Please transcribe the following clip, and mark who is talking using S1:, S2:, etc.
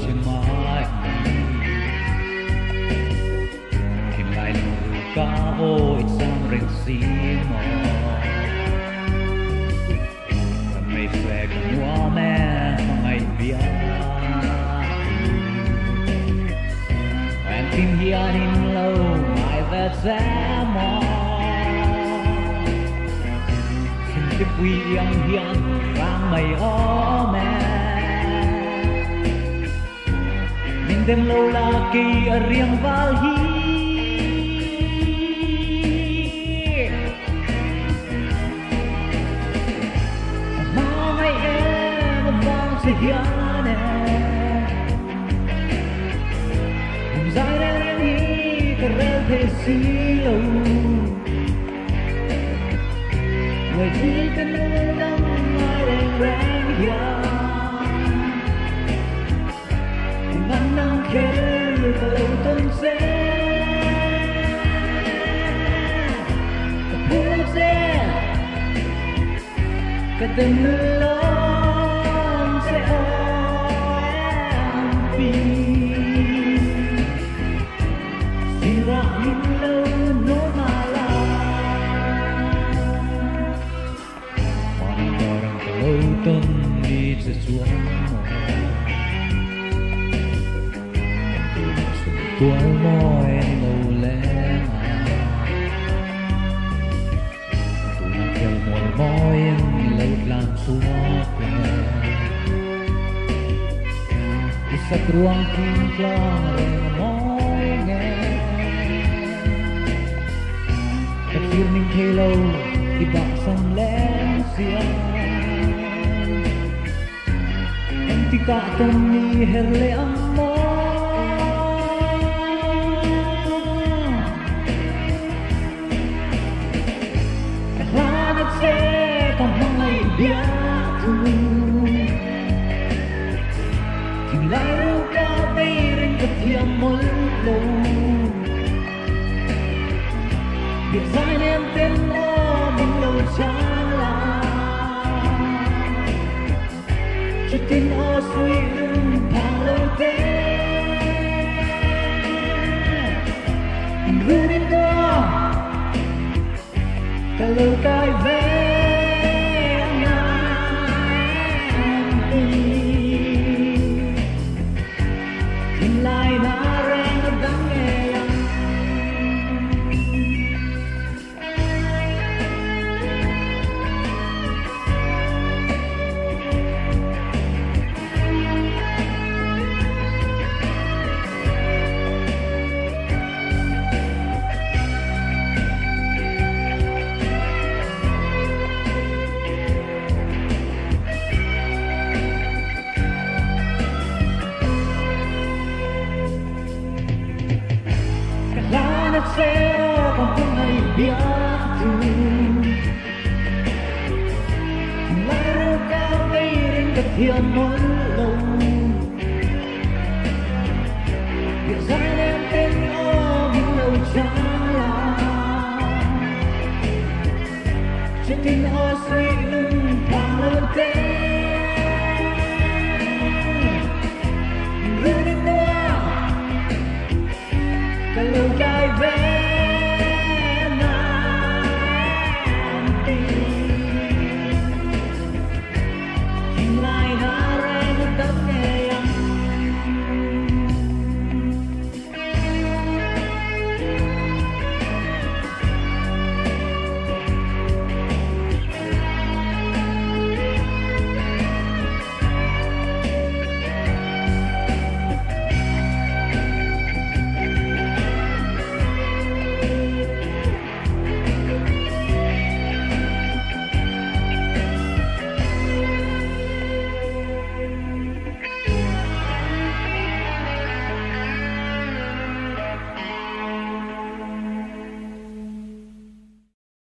S1: trên mái thì lại lù cá ôi sang rèn xí mò mày phê con hoa mẹ ngày bia em tìm hiền in lâu mãi về sẽ mò xin tiếp quy em hiền vang mày ó mẹ mình đêm lâu là kỳ ở riêng vào hi mà ngày em vang sẽ hiền nè cùng dài đêm hi cả rêu thế xí lâu người chỉ cần nắng mai đèn rèn hiền nắng nắng kêu cầu tuần sẽ buông sẽ cả từng lòng sẽ em vì xin ra những lâu nỗi mà là còn ngồi đằng cầu lâu tuần đi sẽ xuống tua môi lâu lẽ tụi nó kêu môi môi lâu làm xuống sa ruang kim klang môi nghe ta kêu mình thấy lâu thì bạn xong lén xiên em thì cả tâm ni her le amor sẽ còn hai biết thương thì lại đâu có bay đến gặp thiềm một lâu việc dài nên tên ô mình lâu chẳng là cho tin ô suy đừng thang lâu thế người đến đó cả lâu cái về tìm lại đã rèn nó đắng nghe sẽ còn không hay biết thương lại đâu cao đây đến gặp thiền mỗi lâu